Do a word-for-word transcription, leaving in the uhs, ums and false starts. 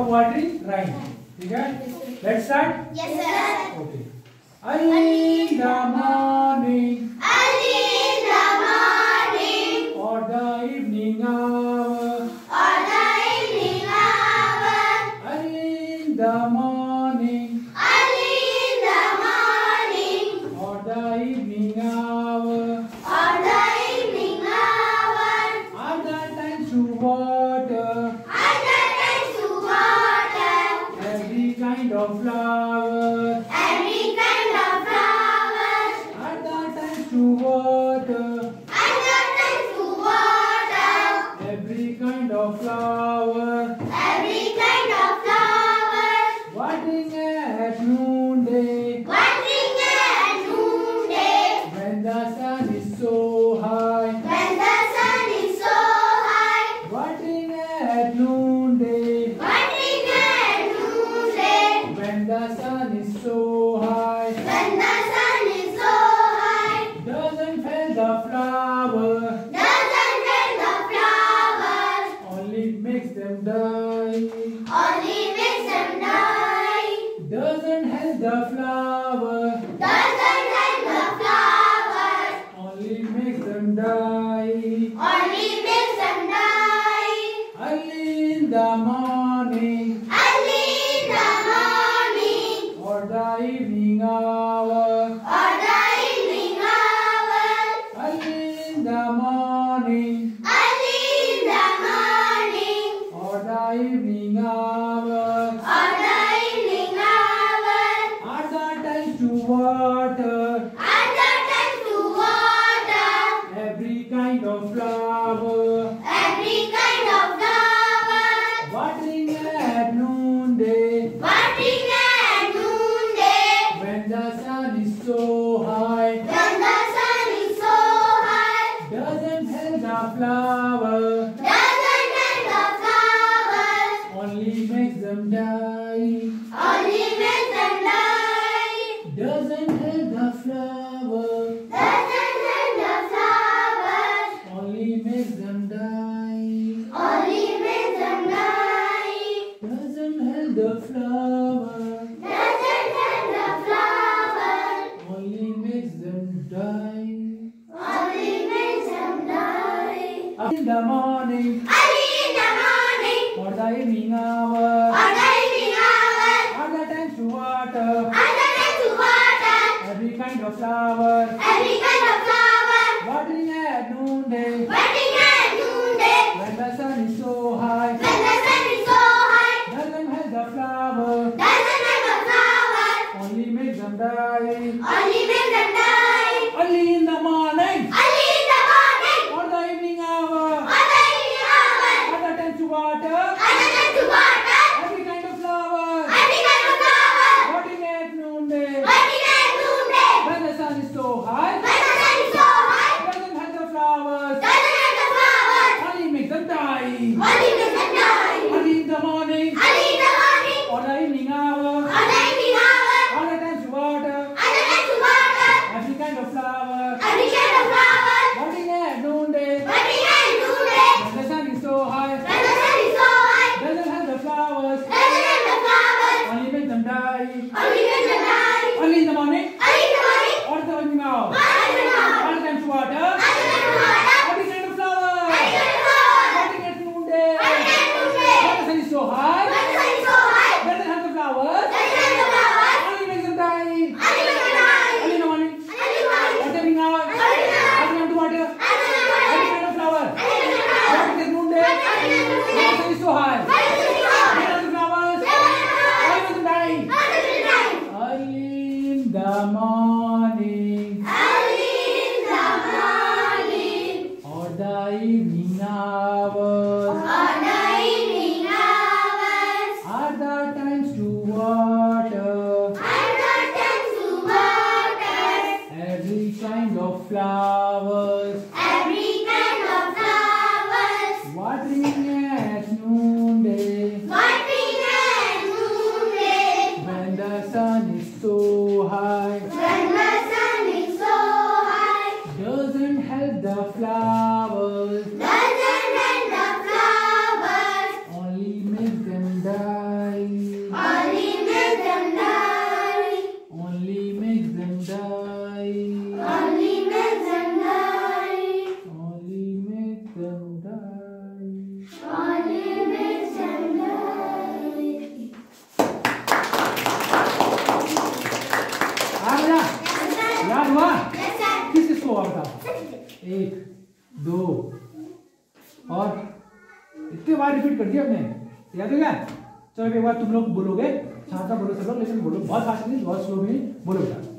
Watering rhyme. Okay? Let's start. Yes, sir. Okay. Early in the morning, Early in the morning, or the evening hour. or the evening hour. Early in the morning, Early in the morning, or the evening hour. or the evening hour. Are the times to water Are the times to water every kind of flower. every kind of flower. Are the times to water Are the times to water every kind of flower. every kind of flower. Watering at noonday Watering at noonday, when the sun is so high. when the sun is so high. Watering at noonday Watering at noonday, when the sun is so high. when the sun is so high. Doesn't fail the flower, Doesn't hurt the flowers, only makes them die. only makes them die. Doesn't help the flower, Doesn't hurt the flowers, only makes them die. only makes them die. Early in the morning Early in the morning, or the evening hour. or the evening hour. Early in the morning Early in the morning, or the evening hour. or the evening hour. Are the times to water Are the times to water every kind of flower. every kind of flower. Watering at noonday Watering at noonday, when the sun is so high. when the sun is so high. Doesn't help the flower, Doesn't hurt the flowers, only makes them die. only makes them die. Doesn't help the flower, Doesn't hurt the flowers, only makes them die. only makes them die. Doesn't help the flower, Doesn't hurt the flowers, only makes them die. only makes them die. Up in the morning Early in the morning, or the evening hour. or the evening hour. Are the times to water Are the times to water every kind of flower. every kind of flower. Watering at noonday Watering at noonday, when the sun is so high. when the sun is so high. Doesn't help the flower, Doesn't hurt the flower, only makes them die. only makes them die. Early in the morning Early in the morning, or the evening hour. or the evening hour. Are the times to water Are the times to water every kind of flower. every kind of flower. Watering at noonday Watering at noonday, when the sun is so high. when the sun is so high. Doesn't help the flowers, Doesn't hurt the flowers, only makes them die. only makes them die. Early in the morning Early in the morning, or the evening hour. or the evening hour. All the times to water Are the times to water every kind of flower. every kind of flower. Watering at noonday Watering at noonday, when the sun is so high. when the sun is so high. Doesn't help the flowers, Doesn't hurt the flowers, only make them die. only makes them die. Early in the morning Early in the morning, or the evening hour. or the evening hour. All the times to water Are the times to water every kind of flower. every kind of flower. Watering at noonday Watering at noonday, when the sun is so high. when the sun is so high. Doesn't help the flowers, Doesn't hurt the flowers, only makes them die. only makes them die. Early in the morning Early in the morning, or the evening hour. or the evening hour. All the time to water Are the times to water every kind of flower. every kind of flower. Watering at noonday Watering at noonday, when the sun is so high. when the sun is so high. Doesn't help the flower, एक, दो, और इतने बार repeat कर दिया हमने, याद है क्या? चलो एक बार तुम लोग बोलोगे, साथ साथ बोलो सब लोग, लेकिन बोलो बहुत फास्ट नहीं, बहुत स्लो भी नहीं, बोलो बेटा।